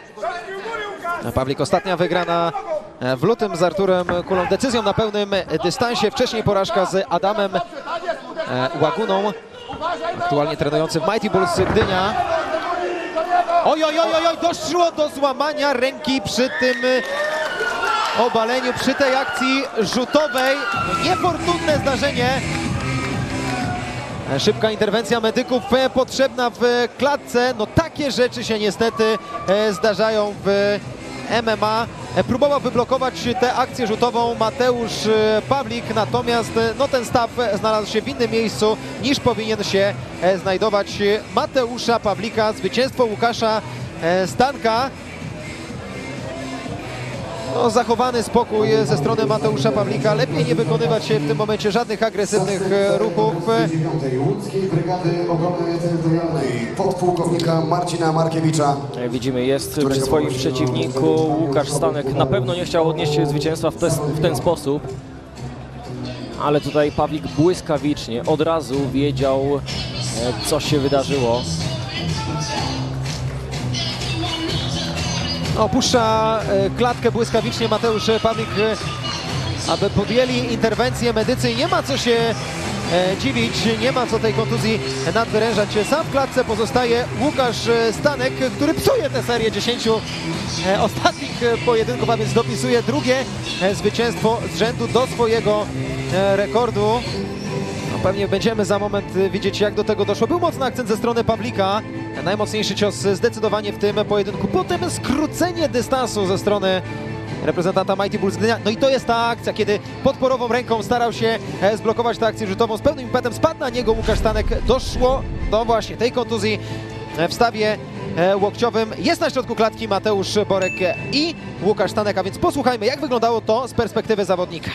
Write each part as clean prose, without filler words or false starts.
Pawlik ostatnia wygrana w lutym z Arturem Kulą decyzją na pełnym dystansie. Wcześniej porażka z Adamem Łaguną, aktualnie trenujący w Mighty Bulls Gdynia. Oj, doszło do złamania ręki przy tym obaleniu, przy tej akcji rzutowej. Niefortunne zdarzenie. Szybka interwencja medyków potrzebna w klatce. No takie rzeczy się niestety zdarzają w MMA. Próbował wyblokować tę akcję rzutową Mateusz Pawlik, natomiast no, ten staw znalazł się w innym miejscu niż powinien się znajdować Mateusza Pawlika. Zwycięstwo Łukasza Stanka. No, zachowany spokój ze strony Mateusza Pawlika. Lepiej nie wykonywać się w tym momencie żadnych agresywnych ruchów. Łódzkiej Brygady Obrony Terytorialnej podpułkownika Marcina Markiewicza. Widzimy, jest przy swoim przeciwniku. Łukasz Stanek na pewno nie chciał odnieść zwycięstwa w ten sposób. Ale tutaj Pawlik błyskawicznie od razu wiedział, co się wydarzyło. Opuszcza klatkę błyskawicznie Mateusz Pawlik, aby podjęli interwencję medycy. Nie ma co się dziwić, nie ma co tej kontuzji nadwyrężać. Sam w klatce pozostaje Łukasz Stanek, który psuje tę serię 10 ostatnich pojedynków, a więc dopisuje drugie zwycięstwo z rzędu do swojego rekordu. No, pewnie będziemy za moment widzieć, jak do tego doszło. Był mocny akcent ze strony Pawlika. Najmocniejszy cios zdecydowanie w tym pojedynku. Potem skrócenie dystansu ze strony reprezentanta Mighty Bulls Gdynia. No i to jest ta akcja, kiedy podporową ręką starał się zblokować tę akcję rzutową. Z pełnym impetem spadł na niego Łukasz Stanek. Doszło do właśnie tej kontuzji w stawie łokciowym. Jest na środku klatki Mateusz Borek i Łukasz Stanek, a więc posłuchajmy, jak wyglądało to z perspektywy zawodnika.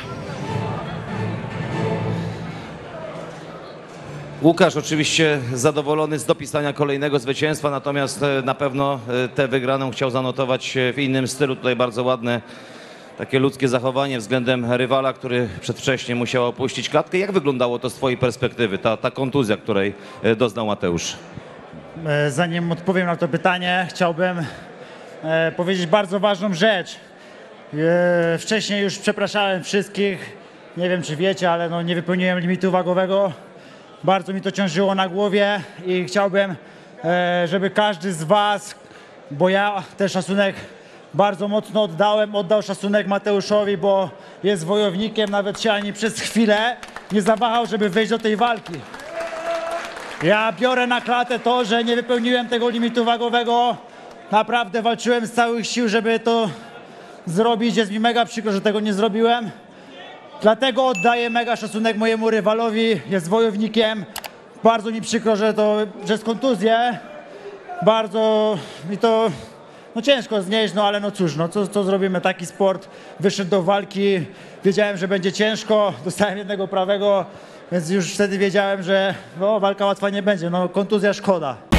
Łukasz oczywiście zadowolony z dopisania kolejnego zwycięstwa, natomiast na pewno tę wygraną chciał zanotować w innym stylu. Tutaj bardzo ładne takie ludzkie zachowanie względem rywala, który przedwcześnie musiał opuścić klatkę. Jak wyglądało to z twojej perspektywy, ta kontuzja, której doznał Mateusz? Zanim odpowiem na to pytanie, chciałbym powiedzieć bardzo ważną rzecz. Wcześniej już przepraszałem wszystkich, nie wiem czy wiecie, ale no nie wypełniłem limitu wagowego. Bardzo mi to ciążyło na głowie i chciałbym, żeby każdy z was, bo ja ten szacunek bardzo mocno oddał szacunek Mateuszowi, bo jest wojownikiem, nawet się ani przez chwilę nie zawahał, żeby wejść do tej walki. Ja biorę na klatę to, że nie wypełniłem tego limitu wagowego. Naprawdę walczyłem z całych sił, żeby to zrobić. Jest mi mega przykro, że tego nie zrobiłem. Dlatego oddaję mega szacunek mojemu rywalowi, jest wojownikiem. Bardzo mi przykro, że z kontuzję. Bardzo mi to no ciężko znieść, no ale no cóż, no co zrobimy, taki sport. Wyszedł do walki, wiedziałem, że będzie ciężko, dostałem jednego prawego, więc już wtedy wiedziałem, że no, walka łatwa nie będzie, no kontuzja szkoda.